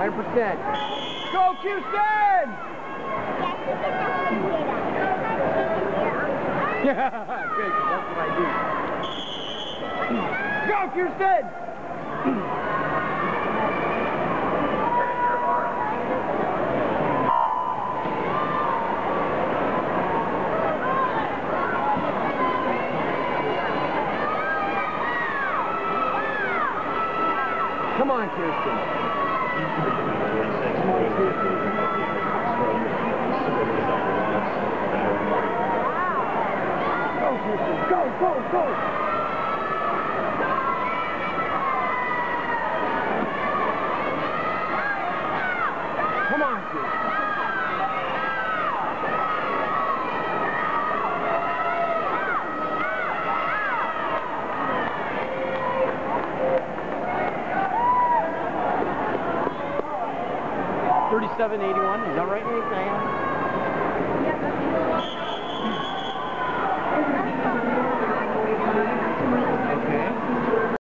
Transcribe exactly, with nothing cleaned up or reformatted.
hundred percent. Go, Houston! Yeah, good, 'cause that's what I do. Go, Houston! Come on, Kirsten. Come on, Kirsten. Go, Kirsten. Go, go, go. Come on, Kirsten. thirty-seven eighty-one, is that right?